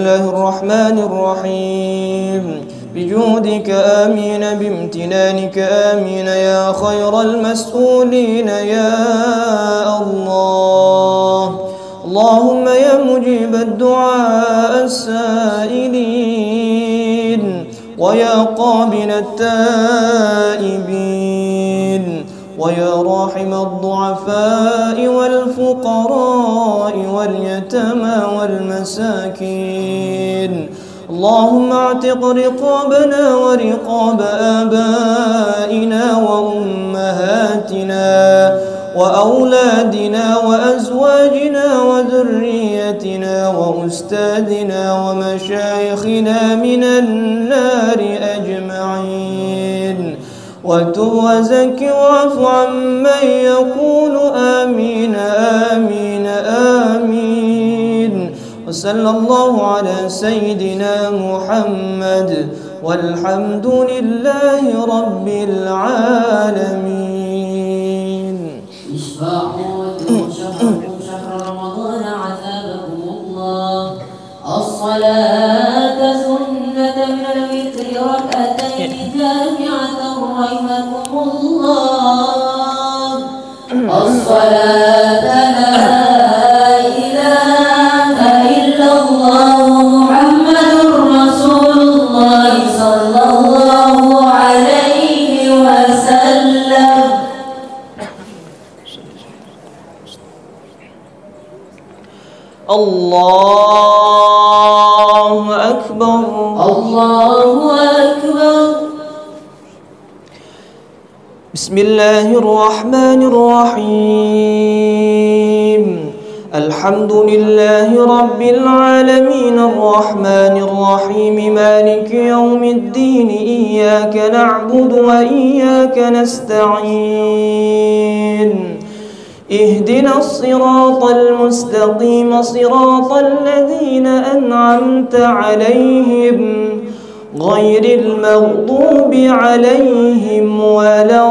الله الرحمن الرحيم بجودك آمين بامتنانك آمين يا خير المسؤولين يا الله. اللهم يا مجيب الدعاء السائلين ويا قابل التائبين ويا راحم الضعفاء والفقراء واليتامى والمساكين، اللهم اعتق رقابنا ورقاب آبائنا وأمهاتنا وأولادنا وأزواجنا وذريتنا وأستاذنا ومشايخنا من النار أجمعين، وتب وزك واعف عمن يقول آمين آمين آمين. وصلى الله على سيدنا محمد والحمد لله رب العالمين. اشفعوا شهر رمضان عذابكم الله. الصلاة سنة من الوتر ركعتين جامعة رحمكم الله. الصلاة لا إله إلا الله محمد رسول الله صلى الله عليه وسلم. الله أكبر الله أكبر. بسم الله الرحمن الرحيم. الحمد لله رب العالمين الرحمن الرحيم مالك يوم الدين إياك نعبد وإياك نستعين اهدنا الصراط المستقيم صراط الذين أنعمت عليهم غير المغضوب عليهم ولا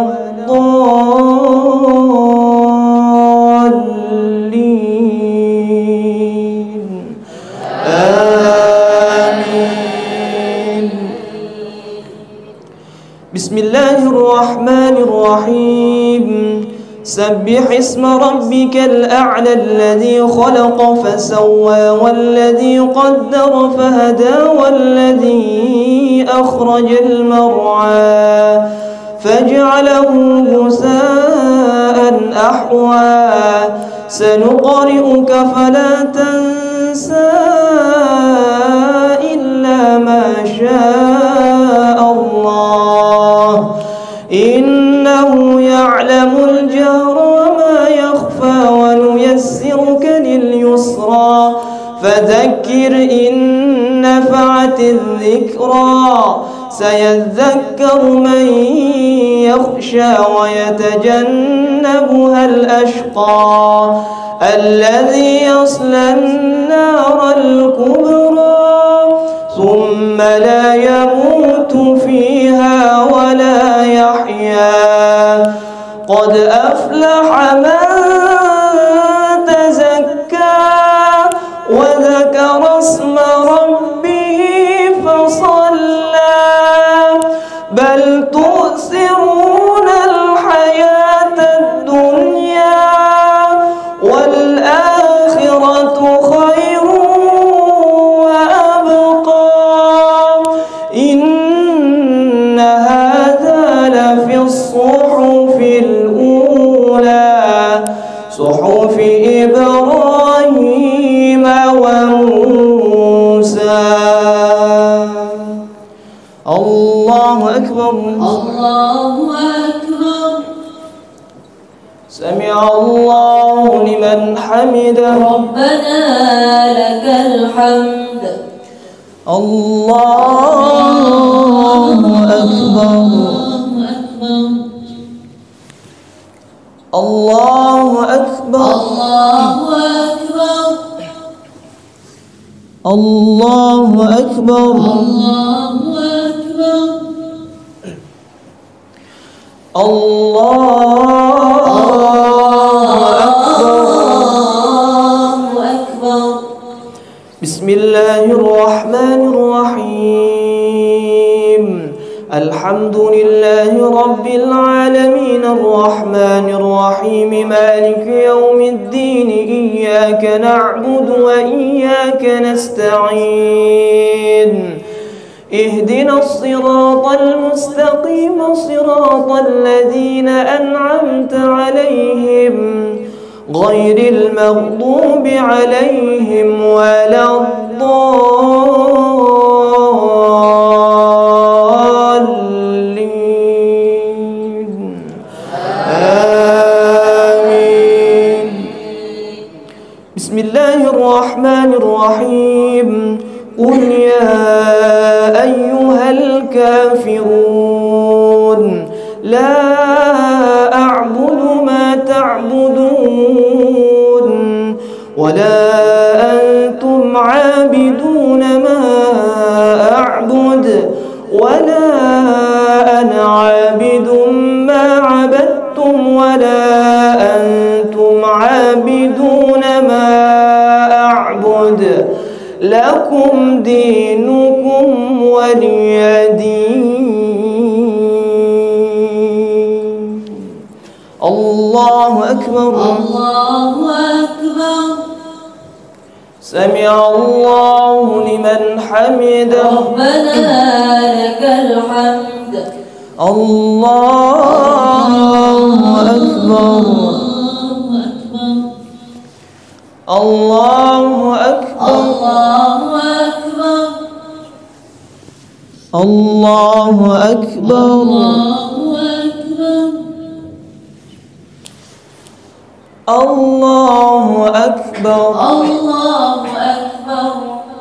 الضالين آمين. بسم الله الرحمن الرحيم. سبح اسم ربك الأعلى الذي خلق فسوى والذي قدر فهدى والذي أخرج المرعى فجعله غثاء أحوى سنقرئك فلا تنسى إلا ما شاء الله إنه يعلم الجهر وما يخفى ونيسرك لليسرى فذكر إن نفعت الذكرى سيذكر من يخشى ويتجنبها الأشقى الذي يصلى النار الكبرى ثم لا يموت فيها ولا يحيا قد أفلح من تزكى وذكر اسم ربه فصلى بل تؤثرون الحياة الدنيا والآخرة خير وأبقى إن هذا لفي الصحف الأولى صحف إبراهيم وموسى. الله أكبر الله أكبر. سمع الله لمن حمده ربنا لك الحمد. الله أكبر الله أكبر الله أكبر الله أكبر. بسم الله الرحمن الرحمن الرحيم الحمد لله رب العالمين الرحمن الرحيم مالك يوم الدين إياك نعبد وإياك نستعين اهدنا الصراط المستقيم صراط الذين أنعمت عليهم غير المغضوب عليهم ولا الضالين آمين. بسم الله الرحمن الرحيم قل يا أيها الكافرون لا أعبد ما تعبدون ولا أنتم عابدون ما أعبد ولا أنا عابد ما عبدتم ولا أنتم عابدون ما أعبد لكم دينكم ولي دين. الله أكبر الله أكبر. سمع الله لمن حمده. ربنا لك الحمد. الله أكبر. الله أكبر. الله أكبر. الله أكبر. الله أكبر.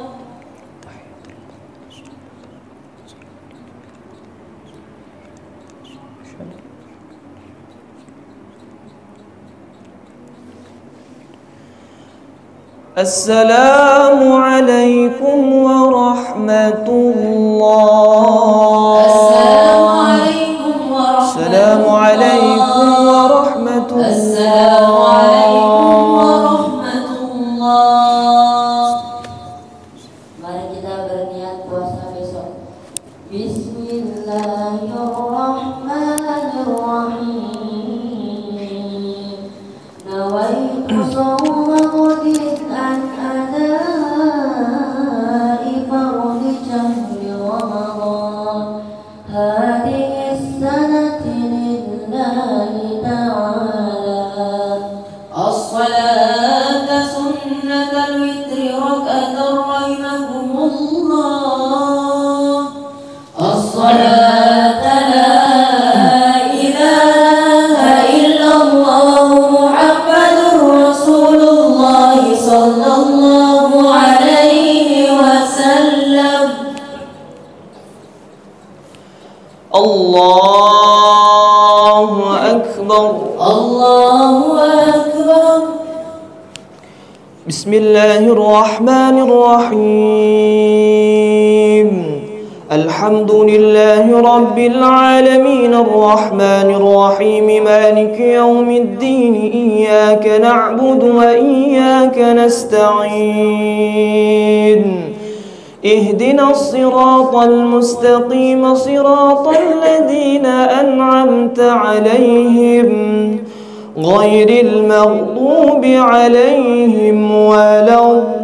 السلام عليكم ورحمة الله. السلام عليكم ورحمة السلام عليكم ورحمة الله. السلام عليكم ورحمة الله. Mari kita berniat puasa besok. Bismillahirrahmanirrahim. Nawaitu shawma ghadin an adai fardhi shahri Ramadan hadhihi as-sanati lillahi ta'ala. As-salata sunnatal witri rak'atan rahimahumullah. As-salata la ilaha illallah Muhammadur Rasulullah sallallahu alaihi wasallam. الله أكبر. الله أكبر. بسم الله الرحمن الرحيم الحمد لله رب العالمين الرحمن الرحيم مالك يوم الدين إياك نعبد وإياك نستعين اهدنا الصراط المستقيم صراط الذين أنعمت عليهم غير المغضوب عليهم ولا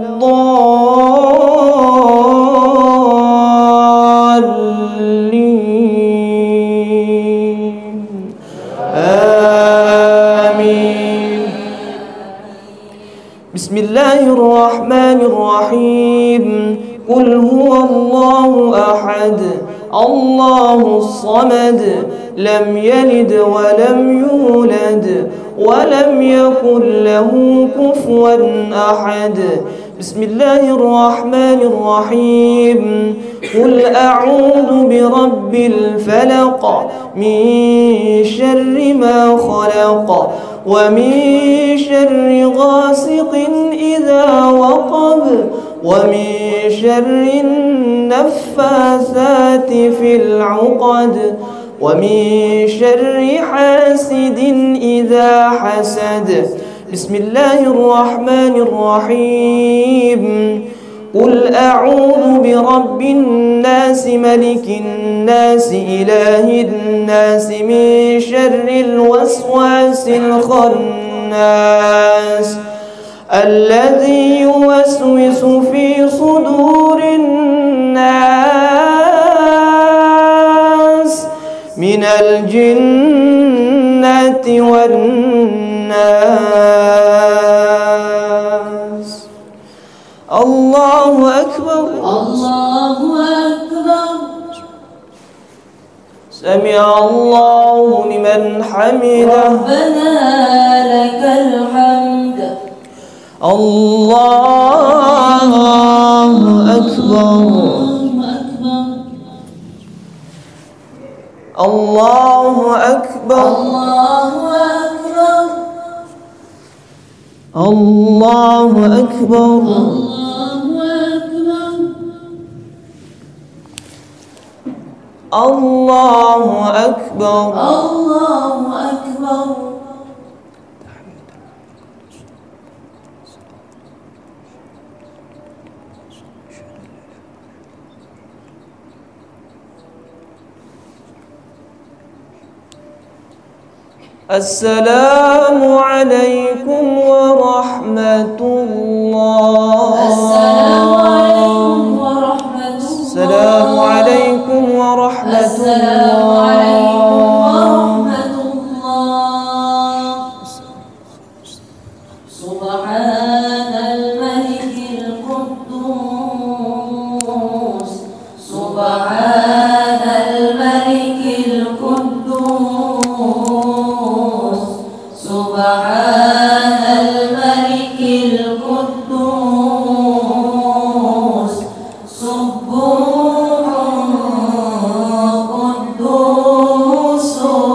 الضالين آمين. بسم الله الرحمن الرحيم قل هو الله أحد الله الصمد لم يلد ولم يولد ولم يكن له كفوا أحد. بسم الله الرحمن الرحيم قل أعوذ برب الفلق من شر ما خلق ومن شر غاسق إذا وقب ومن شر النفاثات في العقد ومن شر حاسد إذا حسد. بسم الله الرحمن الرحيم قل أعوذ برب الناس ملك الناس إله الناس من شر الوسواس الخناس الذي يوسوس في صدور الناس من الجنة والناس. الله أكبر. الله أكبر. سمع الله لمن حمده. ربنا لك الحمد. الله أكبر. الله أكبر. الله أكبر. الله أكبر. الله أكبر. السلام عليكم ورحمة الله. السلام عليكم ورحمة الله. السلام عليكم ورحمة السلام عليكم ورحمة الله. سبحان الملك القدوس. سبحان الملك القدوس. سبحان الملك القدوس. سبوح قدوس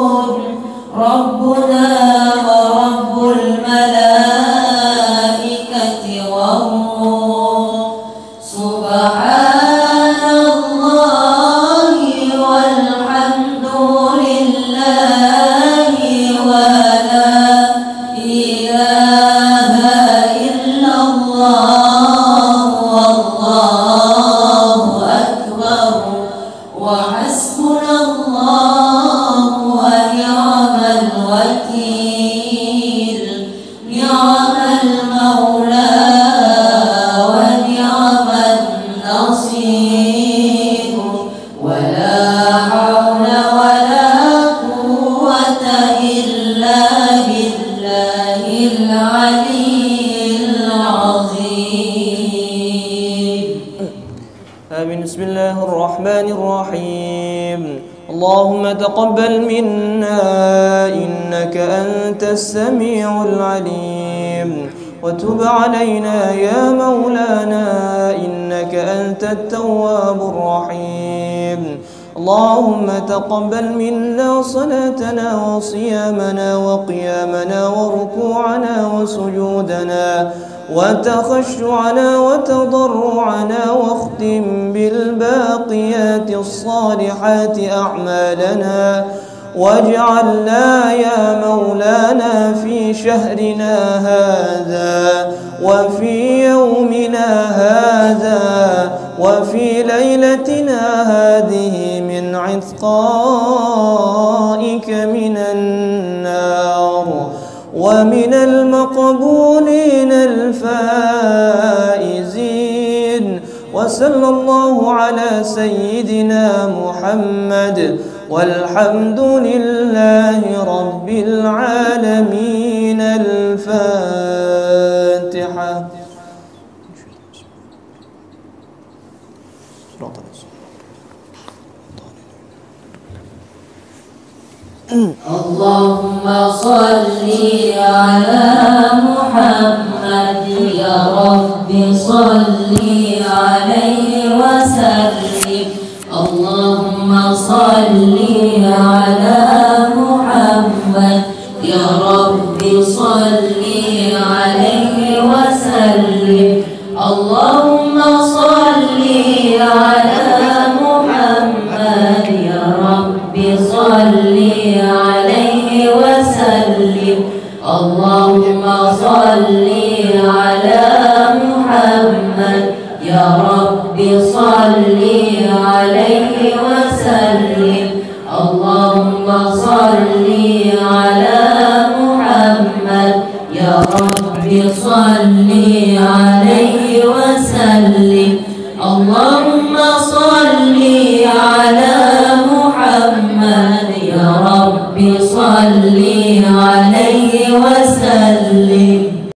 ربنا ورب الملائكة والروح. سبحان الله والحمد لله ولا إله إلا الله والله أكبر وحسبنا الله ونعم الوكيل. نعم المولى ونعم النصير. ولا حول ولا قوة إلا بالله العلي العظيم. آمين. بسم الله الرحمن الرحيم. اللهم تقبل منا إنك أنت السميع العليم وتب علينا يا مولانا إنك أنت التواب الرحيم. اللهم تقبل منا صلاتنا وصيامنا وقيامنا وركوعنا وسجودنا وتخشعنا وتضرعنا واختم بالباقيات الصالحات أعمالنا واجعلنا يا مولانا في شهرنا هذا وفي يومنا هذا وفي ليلتنا هذه من عتقائك من النار ومن المقبولين الفائزين. وصلى الله على سيدنا محمد والحمد لله رب العالمين. الفاتحة. اللهم صل على محمد يا رب صل عليه وسلم. اللهم صل على محمد يا رب صل عليه وسلم. اللهم صل على محمد يا رب صل عليه وسلم. اللهم صل على محمد يا صل عليه وسلم اللهم صل على محمد يا رب صل عليه وسلم